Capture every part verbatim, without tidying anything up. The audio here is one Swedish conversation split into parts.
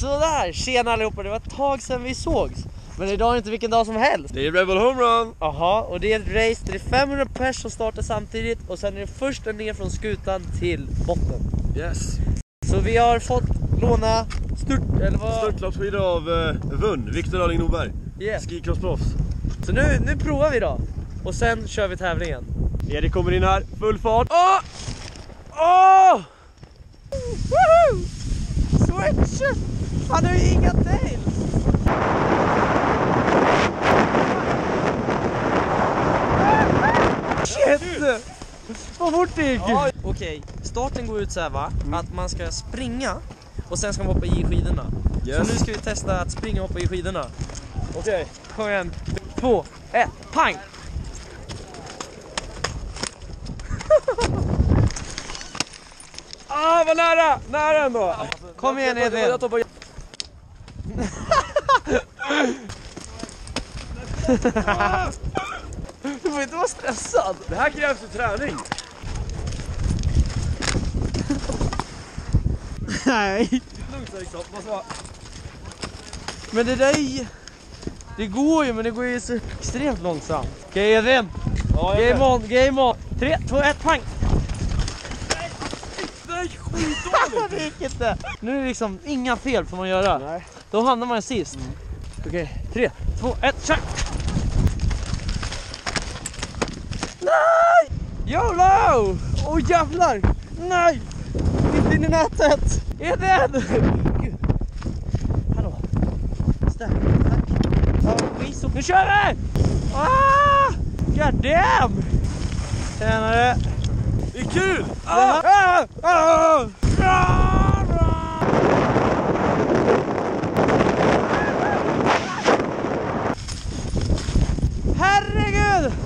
Sådär, tjena allihopa, det var ett tag sedan vi sågs. Men idag är det inte vilken dag som helst. Det är Rebel Home Run. Jaha, och det är ett race där det är femhundra pers som startar samtidigt. Och sen är det första ner från skutan till botten. Yes. Så vi har fått låna stört, eller vad? Störtloppsskidor av uh, Vunn, Viktor Arling Norberg. Yes. Skicrossproffs. Så nu, nu provar vi då. Och sen kör vi tävlingen. Erik kommer in här, full fart. Åh! Åh! Woohoo! Switch! Han har ju inga tails! Shit! Vad fort det gick! Ja. Okej, starten går ut så här, va? Mm. Att man ska springa och sen ska man hoppa i skidorna. Yes. Så nu ska vi testa att springa och hoppa i skidorna. Okej. Okay. Kom igen. Två, ett, pang! Ah, vad nära! Nära ändå! Kom igen, Edvin! Jag tar på... Du får inte vara stressad. Det här krävs ju träning. Nej. Lugnt liksom. Måste... Men det där är... Det går ju, men det går ju så extremt långsamt. Okej, okay, Edvin. Ja, game on, game on. Tre, två, ett, pang. Nej, skitdåligt. Det gick inte. Nu är det liksom inga fel får man göra. Nej. Då hamnar man sist. Mm. Okej, okay, tre, två, ett, kör. Nej! YOLO! Åh oh, jävlar! Nej! Inte in i nätet! Edvin! Hallå? Ställ, tack. Ja, skit, nu kör vi! Ah! God damn! Tjänare! Det är kul! Ah! Ah! Ah! Ah! Herregud!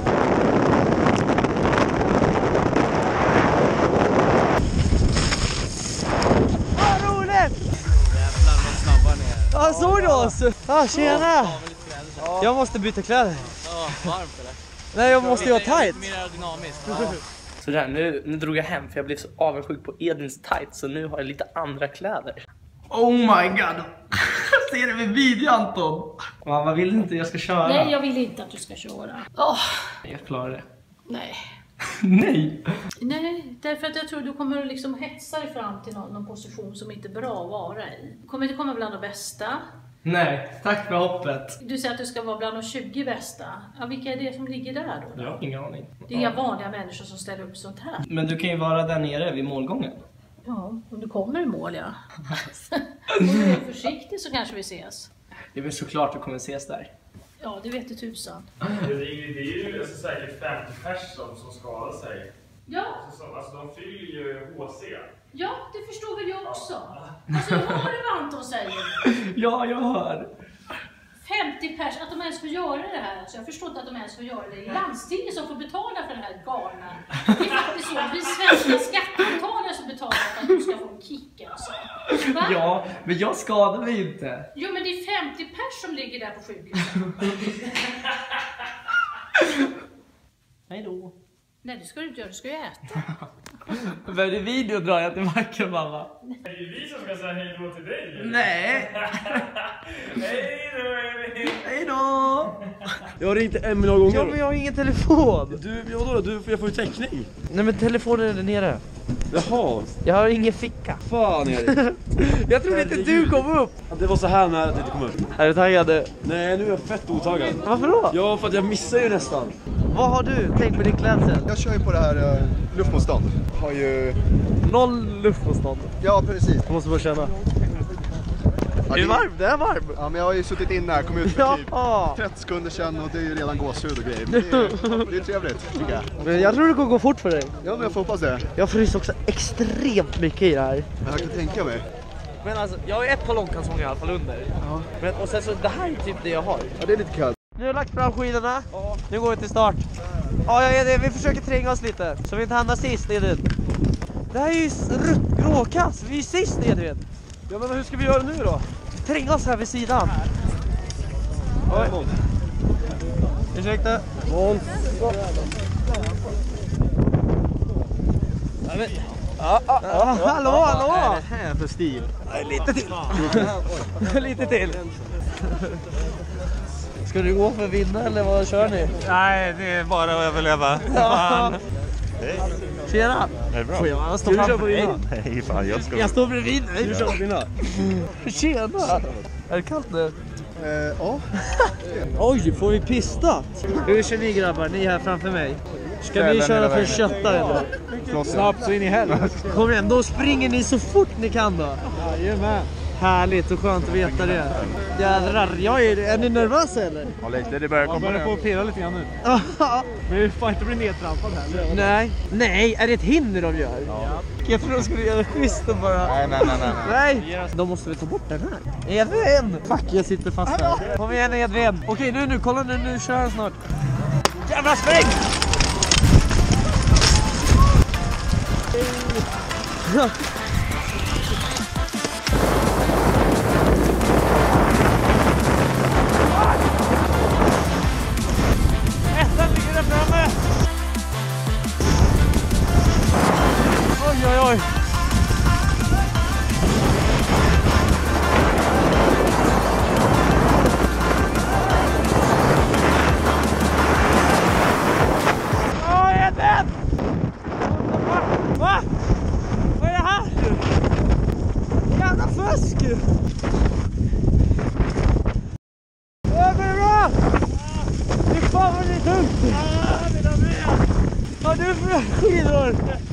Vad roligt! Jävlar vad snabba ni är. Ja, såg du oss? Ja, tjena! Jag måste byta kläder. Ja, varmt eller? Nej, jag måste ju ha tight. Mer aerodynamiskt. Ja. Så där, nu, nu drog jag hem för jag blev så avundsjuk på Edvins tight. Så nu har jag lite andra kläder. Oh my god. Ser du min video, Anton? Ja, vad vill du inte jag ska köra? Nej, jag vill inte att du ska köra. Oh. Jag klarar det. Nej. Nej. Nej, därför att jag tror du kommer liksom hetsa dig fram till någon, någon position som inte är bra att vara i. Du kommer inte komma bland de bästa. Nej, tack för hoppet. Du säger att du ska vara bland de tjugo bästa. Ja, vilka är det som ligger där då? Jag har ingen aning. Det är inga vanliga människor som ställer upp sånt här. Men du kan ju vara där nere vid målgången. Ja, om du kommer i mål, ja. Om du är försiktig så kanske vi ses. Det är väl såklart du kommer ses där. Ja, det vet du tusan. Det är ju alltså säkert femtio personer som skadar sig. Ja. Alltså, alltså de fyller ju H C. Ja, det förstår väl jag också. Alltså, hör du vad Anton säger? Ja, jag hör. femtio pers, att de ens får göra det här. Alltså, jag förstår inte att de ens får göra det. Landstinget som får betala för den här galna. Det är faktiskt så. Vi svenska skattebetalare som betalar för att du ska få en kick. Alltså. Ja, men jag skadar mig inte. Jo, men det är femtio pers som ligger där på sjukhuset. Hej då. Nej, det ska du inte göra. Du ska ju äta. Men i video drar jag till marken, mamma. Det är ju vi som ska säga hej då till dig. Nej. Hej då, Emil. Hej då. Jag har ringt en miljon gånger. Ja, men jag har ingen telefon. Du, ja då, du, jag får ju täckning. Nej, men telefonen är där nere. Jaha. Jag har ingen ficka. Fan, Erik. Jag trodde inte du kom upp. Det var så här nära att jag inte kom upp. Är du taggad? Nej, nu är jag fett otaggad. Varför då? Ja, för att jag missar ju nästan. Vad har du tänkt med din klädsel? Jag kör ju på det här uh, luftmotstånd. Har ju... Noll luftmotstånd. Ja, precis. Jag måste bara känna. Ja, det är varm, det är varm. Ja, men jag har ju suttit inne här, kom ut för typ trettio sekunder sedan och det är ju redan gåshud och grejer. Men det är, det är trevligt, tycker jag. Men jag tror det kommer gå fort för dig. Ja, men jag får hoppas det. Jag fryser också extremt mycket i det här. Jag kan tänka mig. Men alltså, jag har ju ett par långkalsonger i alla fall under. Ja. Men, och sen så, det här är typ det jag har. Ja, det är lite kallt. Nu har jag lagt fram skidorna. Ja. Nu går vi till start. Ja, jag är det. Vi försöker tränga oss lite. Så vi inte hamnar sist, Edvin. Det här är ju rött gråkass. Vi är sist, Edvin. Ja, men hur ska vi göra nu då? Tränga oss här vid sidan. Oj. Ursäkta. Måns. Ja, men, Ja, ja, ja. Hallå, hallå! Vad är det här för stil? Lite till. Lite till. Ska du gå för att vinna eller vad kör ni? Nej, det är bara att överleva. Ja. Tjena! Är det bra? Får jag stå framför dig? Nej, fan, jag ska... Jag står bredvid dig. Du kör på vinna. Tjena! Är det kallt nu? Eh, ja. Oj, får vi pista? Hur kör ni grabbar? Ni här framför mig. Ska vi Ställa köra hela för vägen. kötta eller? Snabbt så in i helvete. Kom igen, då springer ni så fort ni kan då. Jajamän. Härligt och skönt att veta det. Jädrar, jag är, är ni nervösa eller? Ja, lite. Det börjar Man komma börjar få nu. pirra lite grann nu. Ja. Men vi får inte bli nedtrampad här. Nej. Nej, är det ett hinder de gör? Ja. Jag tror de skulle göra schysst och bara... Nej, nej, nej, nej. Nej, då måste vi ta bort den här. Edvin! Fuck, jag sitter fast här. Kom igen Edvin. Okej, nu, nu, kolla nu, nu kör jag snart. Jävla spring! Ettan ligger där framme. Oj, oj, oj. Åh, Edvin! Va? Vad är det här? Jävla fusk! Ja, går det bra? Det är fan vad det är tungt! Ja, det är med! Ja, du får skidor!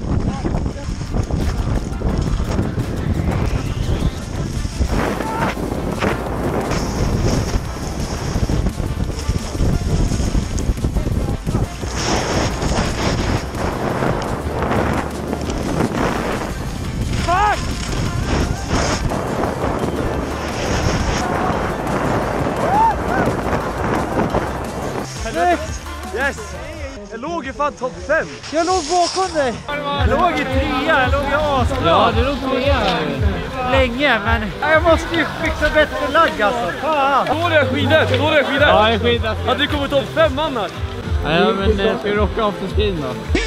Yes! Jag låg ju fan topp fem. Jag låg bakom dig! Jag låg i trea, jag låg i asbra. Ja, du låg trea länge, men... Jag måste ju fixa bättre lagg alltså. Fan! Dåliga skidor, dåliga skidor. Ja, jag skiter. Hade du kommit topp fem annars? Ja, men jag ska rocka off the screen då.